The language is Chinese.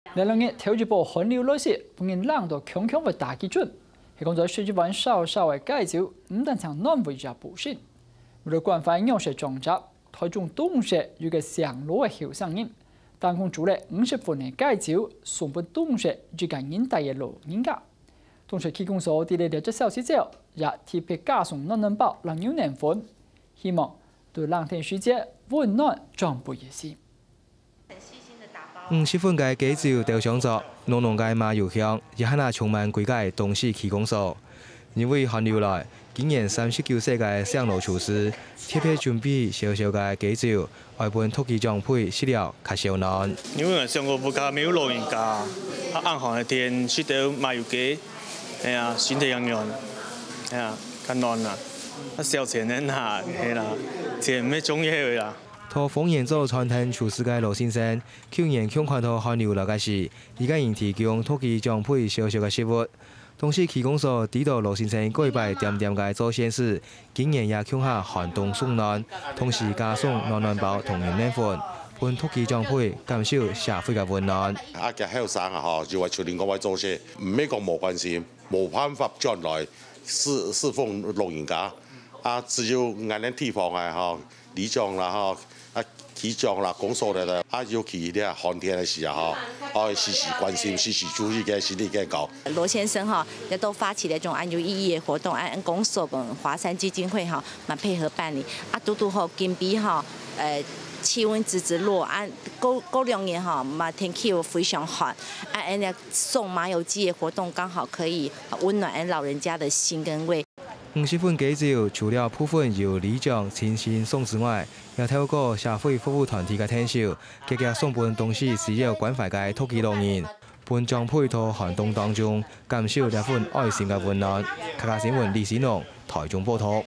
2日頭一波寒流來時，本人冷到強強嘅大基準，係講在水之灣稍嘅介紹，唔但將南回家補先。為了關懷養殖種集，台中東社有個上路嘅後生人，但講做咧50分嘅介紹，送本東社最近現代嘅老人家。東社提供所啲嘅6小時之後，也特別加送暖包讓有年份，希望對冷天時節溫暖裝備熱線。 50分嘅介紹雕像作，濃濃嘅麻油香，一下那充滿規個東市區公所。因為寒流來，今年39歲嘅上路廚師特別準備小小嘅介紹，外本土雞醬配飼料較小暖。 因為上個物價沒有老人家，暗寒嘅天食到麻油雞，係啊，身體養養，係啊，較暖啦。小錢人啦，係啦，錢咩種嘢啦。 托豐原做餐廳廚師嘅羅先生，去年強看到寒流來嘅時，而家仍提供土雞醬配小小嘅食物。東市區公所指導羅先生過擺點點嘅做善事，今年也強下寒冬送暖，同時加送暖包同樣年份，本土雞醬配減少社會嘅溫暖。 啊，嘅後生啊，嗬，就話去年嗰位做事，唔咩講冇關係，冇辦法將來侍奉老人家，啊，只有啱啲地方啊，嗬，里長啦，嗬。氣象啦，公所的啊，尤其啲寒天嘅時候，哦，時時關心、時時注意嘅心理嘅搞。 羅先生哈，亦都發起了種按有意義嘅活動，按公所跟華山基金會哈，蠻配合辦理。啊，嘟嘟吼今比哈，氣溫直落，按嗰2年哈，嘛天氣非常寒，按呢送麻油雞嘅活動剛好可以溫暖按老人家的心跟胃。 50分介紹，除了部分由里長親自送之外，也透過社會服務團體嘅聽秀，結合送本東市需要關懷嘅土雞老人，本將配套寒冬當中，減少這份愛心嘅溫暖。客家新聞李思農，台中報道。